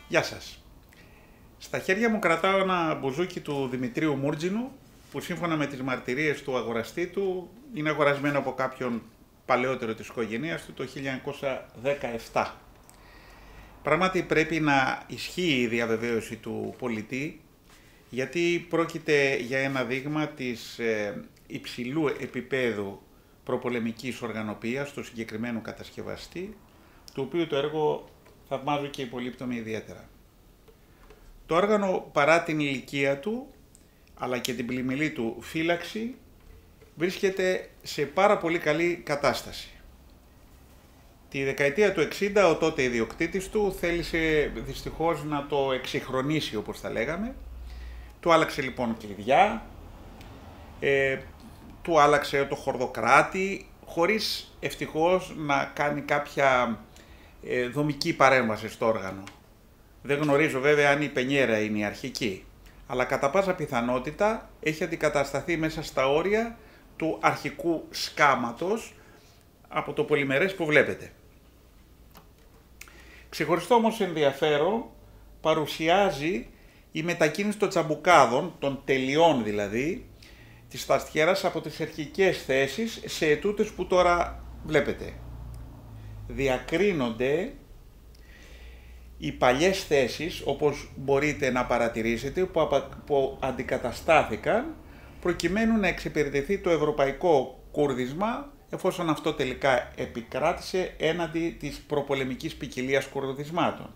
Γεια σας. Στα χέρια μου κρατάω ένα μπουζούκι του Δημητρίου Μούρτζινου, που σύμφωνα με τις μαρτυρίες του αγοραστή του είναι αγορασμένο από κάποιον παλαιότερο της οικογένειας του το 1917. Πράγματι πρέπει να ισχύει η διαβεβαίωση του πολιτή, γιατί πρόκειται για ένα δείγμα της υψηλού επίπεδου προπολεμικής οργανωπίας του συγκεκριμένου κατασκευαστή, του οποίου το έργο θαυμάζω και υπολείπτομαι ιδιαίτερα. Το όργανο, παρά την ηλικία του, αλλά και την πλημμυλή του φύλαξη, βρίσκεται σε πάρα πολύ καλή κατάσταση. Τη δεκαετία του 60 ο τότε ιδιοκτήτης του θέλησε δυστυχώς να το εξυγχρονίσει, όπως τα λέγαμε. Του άλλαξε λοιπόν κλειδιά, του άλλαξε το χορδοκράτη, χωρίς ευτυχώς να κάνει κάποια δομική παρέμβαση στο όργανο. Δεν γνωρίζω βέβαια αν η πενιέρα είναι η αρχική, αλλά κατά πάσα πιθανότητα έχει αντικατασταθεί μέσα στα όρια του αρχικού σκάματος από το πολυμερές που βλέπετε. Ξεχωριστό όμως ενδιαφέρον παρουσιάζει η μετακίνηση των τσαμπουκάδων, των τελειών δηλαδή, της σταστιέρας από τις αρχικές θέσεις σε ετούτες που τώρα βλέπετε. Διακρίνονται οι παλιές θέσεις, όπως μπορείτε να παρατηρήσετε, που αντικαταστάθηκαν προκειμένου να εξυπηρετηθεί το ευρωπαϊκό κουρδισμα, εφόσον αυτό τελικά επικράτησε έναντι της προπολεμικής ποικιλίας κουρδισμάτων.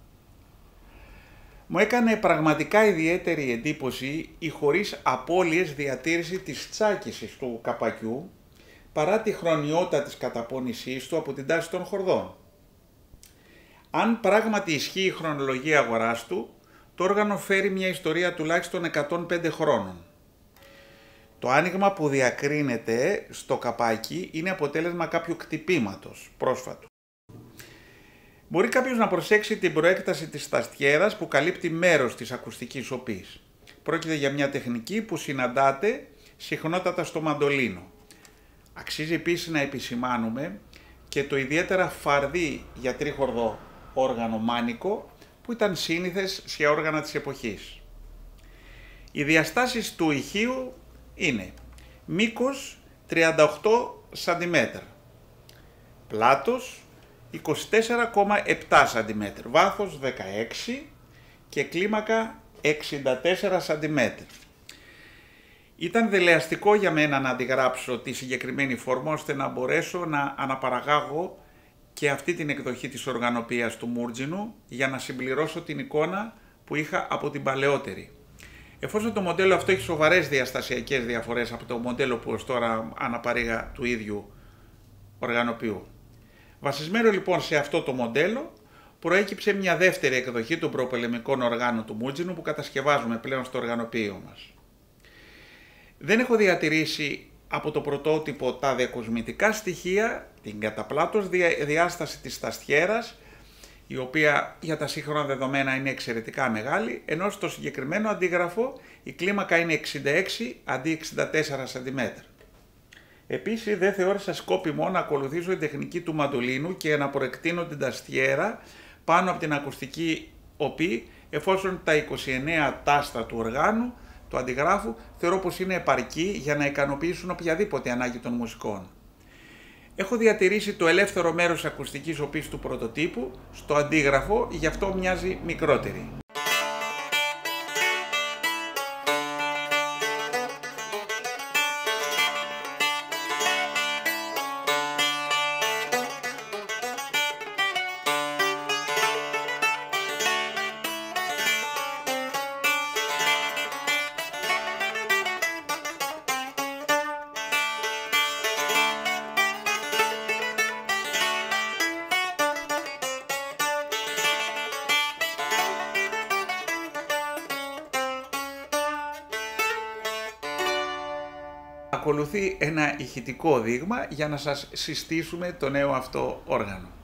Μου έκανε πραγματικά ιδιαίτερη εντύπωση η χωρίς απώλειες διατήρηση της τσάκισης του καπακιού, παρά τη χρονιότητα της καταπώνησής του από την τάση των χορδών. Αν πράγματι ισχύει η χρονολογία αγοράς του, το όργανο φέρει μια ιστορία τουλάχιστον 105 χρόνων. Το άνοιγμα που διακρίνεται στο καπάκι είναι αποτέλεσμα κάποιου κτυπήματος πρόσφατου. Μπορεί κάποιος να προσέξει την προέκταση της σταστιέρας που καλύπτει μέρος της ακουστικής οπής. Πρόκειται για μια τεχνική που συναντάται συχνότατα στο μαντολίνο. Αξίζει επίσης να επισημάνουμε και το ιδιαίτερα φαρδί για τρίχορδο όργανο μάνικο που ήταν σύνηθες σε όργανα της εποχής. Οι διαστάσεις του ηχείου είναι μήκος 38 cm, πλάτος 24,7 cm, βάθος 16 και κλίμακα 64 cm. Ήταν δελεαστικό για μένα να αντιγράψω τη συγκεκριμένη φόρμα ώστε να μπορέσω να αναπαραγάγω και αυτή την εκδοχή της οργανωπίας του Μούρτζινου για να συμπληρώσω την εικόνα που είχα από την παλαιότερη. Εφόσον το μοντέλο αυτό έχει σοβαρές διαστασιακές διαφορές από το μοντέλο που ως τώρα αναπαρήγα του ίδιου οργανοποιού. Βασισμένο λοιπόν σε αυτό το μοντέλο, προέκυψε μια δεύτερη εκδοχή των προπολεμικών οργάνων του Μούρτζινου που κατασκευάζουμε πλέον στο οργανοποιείο μας. Δεν έχω διατηρήσει από το πρωτότυπο τα διακοσμητικά στοιχεία, την καταπλάτως διάσταση της σταστιέρας, η οποία για τα σύγχρονα δεδομένα είναι εξαιρετικά μεγάλη, ενώ στο συγκεκριμένο αντίγραφο η κλίμακα είναι 66 αντί 64 cm. Επίσης δεν θεώρησα σκόπιμο να ακολουθήσω την τεχνική του μαντολίνου και να προεκτείνω την σταστιέρα πάνω από την ακουστική οπή, εφόσον τα 29 τάστα του οργάνου του αντιγράφου θεωρώ πως είναι επαρκή για να ικανοποιήσουν οποιαδήποτε ανάγκη των μουσικών. Έχω διατηρήσει το ελεύθερο μέρος της ακουστικής οπής του πρωτοτύπου στο αντίγραφο, γι' αυτό μοιάζει μικρότερη. Ακολουθεί ένα ηχητικό δείγμα για να σας συστήσουμε το νέο αυτό όργανο.